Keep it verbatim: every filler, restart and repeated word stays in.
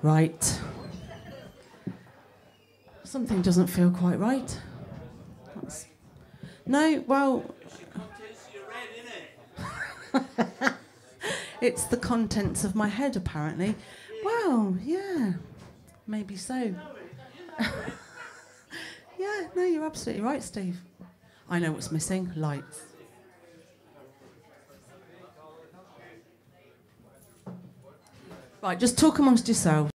Right. Something doesn't feel quite right. That's... No, well... It's the contents of my head, apparently. Well, yeah, maybe so. Yeah, no, you're absolutely right, Steve. I know what's missing, lights. Right, just talk amongst yourselves.